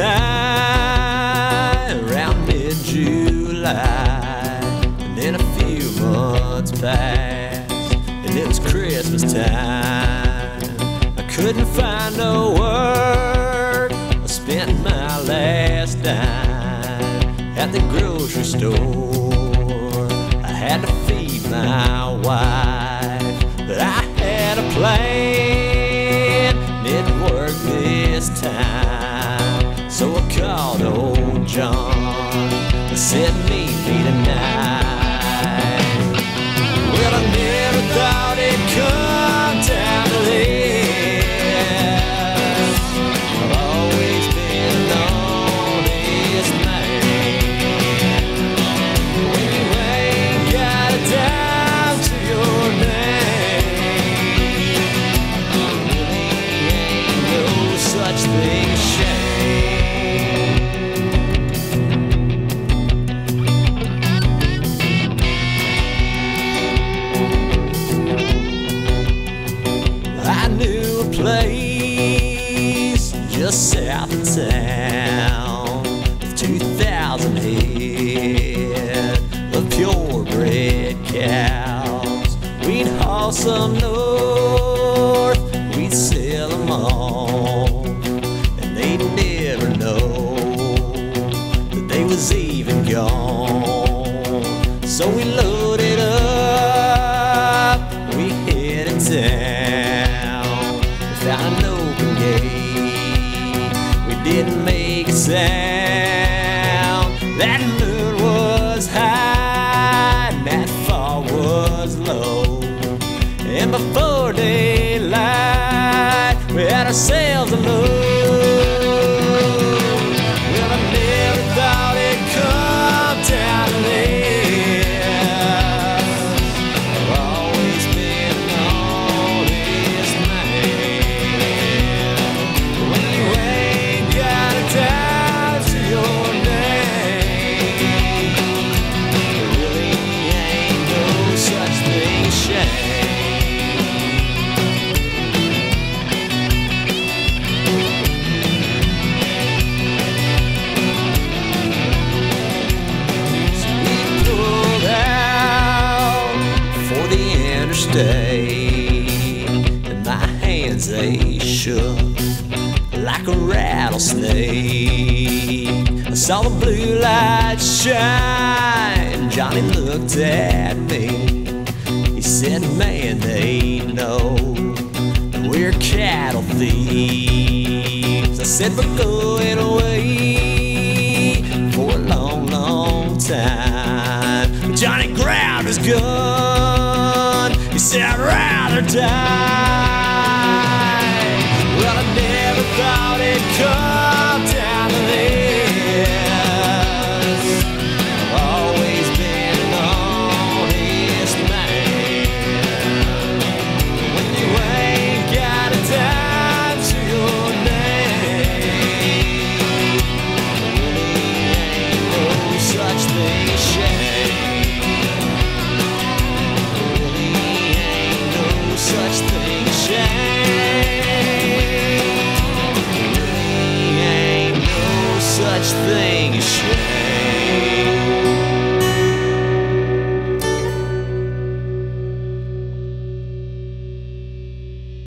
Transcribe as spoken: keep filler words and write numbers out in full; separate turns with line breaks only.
night around mid-July, and then a few months passed, and it was Christmas time. I couldn't find no work. I spent my last dime at the grocery store. I had to feed my wife, but I had a plan, and it worked this time. So I called old John, I said, meet me tonight. Well, I never thought it'd come down to this. I've always been an honest man. When you ain't got a dime to your name, there really ain't no such thing as shame. Place just south of town with two thousand head of purebred cows. We'd haul some north, we'd sell them all, and they'd never know that they was even gone. So we loaded up, we headed down, found an open gate, we didn't make a sound. That moon was high and that fog was low, and before daylight we had ourselves a load. Well, I never thought it'd come down to this. I've always been an honest man. When you ain't got a dime to your name, there really ain't no such thing as shame. So we pulled out for the interstate, and my hands they shook like a rattlesnake. I saw the blue light shine. Johnny looked at me. He said, man, they know that we're cattle thieves. I said, we're going away for a long, long time. Johnny grabbed his gun. He said, I'd rather die. Well, I never thought it'd come